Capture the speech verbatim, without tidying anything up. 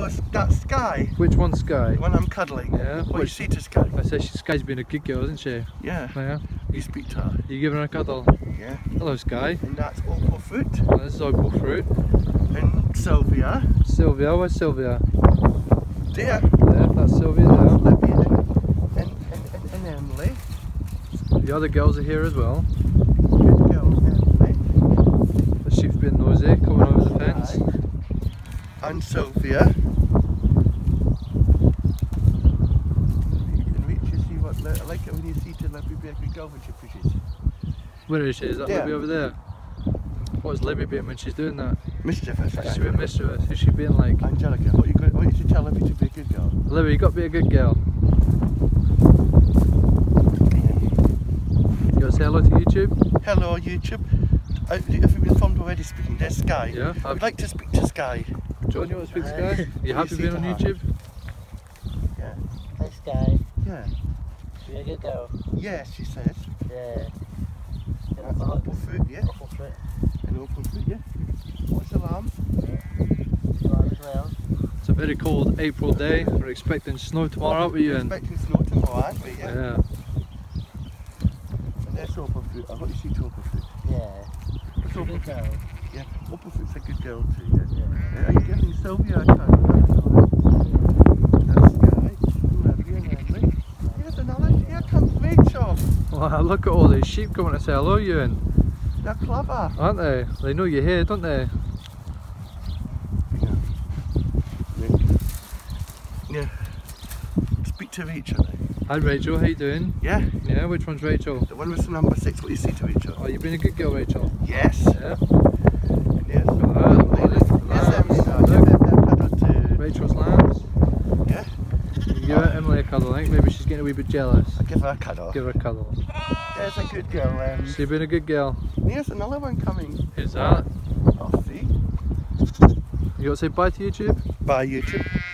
Oh, that's Sky. Which one's Sky? The one I'm cuddling. Yeah. What do you Which- see to Sky? I said she, Sky's been a good girl, isn't she? Yeah. Yeah. You speak to her. You giving her a cuddle? Yeah. Hello, Sky. And that's Opal Fruit. Oh, this is Opal Fruit. And Sylvia. Sylvia, where's Sylvia? There. There, that's Sylvia there. Libby and, and, and, and Emily. The other girls are here as well. Good girl, Emily. The sheep's been nosy, coming over the fence. And Sylvia. You can reach and see what, I like it when you see to Libby be a good girl when she pushes. Where is she? Is that Yeah. Libby over there? What's Libby being when she's doing that? Mischievous. Is she being mischievous? Who's she being like? Angelica, what you, got, what you should tell Libby to be a good girl. Libby, you got to be a good girl. You got to say hello to YouTube? Hello YouTube. Uh, Have you been filmed already speaking? There's Sky. Yeah. I'd like to speak to Sky. John, you want to speak to Sky? Are you What happy do you being see on to her? YouTube? Yeah. Hi Sky, Yeah. be a good girl. Yes, she says. Yeah. That's Opal Fruit, yeah. Awful fruit. And Opal Fruit, yeah. What's the lamb? Lamb as well. It's a very cold April day. We're expecting snow tomorrow, aren't we, We're Ewan? expecting snow tomorrow, aren't we? Yeah. Yeah. And there's Opal Fruit. I want you to see to Opal Fruit. Yeah. It's Be a Opal good Fruit. girl. Yeah. Opal Fruit's a good girl too, yeah. Yeah. Yeah, are you giving Sylvia a cuddle? That's Sky. Lovely and lovely. Here's another. Here comes Rachel. Wow, look at all these sheep coming to say hello, Ewan. They're clever. Aren't they? They know you're here, don't they? Yeah. Speak to Rachel now. Hi Rachel, how you doing? Yeah. Yeah, which one's Rachel? The one with the number six. What do you say to Rachel? Oh, you've been a good girl, Rachel. Yes. Yeah. Yes. Ah, Yes, lambs. Emily, now, give Emily a cuddle too. Rachel's lambs. Yeah. You can give Emily a cuddle, I think. Maybe she's getting a wee bit jealous. I'll give her a cuddle. Give her a cuddle. There's a good girl. Um, So you've been a good girl. There's another one coming. Who's that? I'll see. You got to say bye to YouTube? Bye YouTube.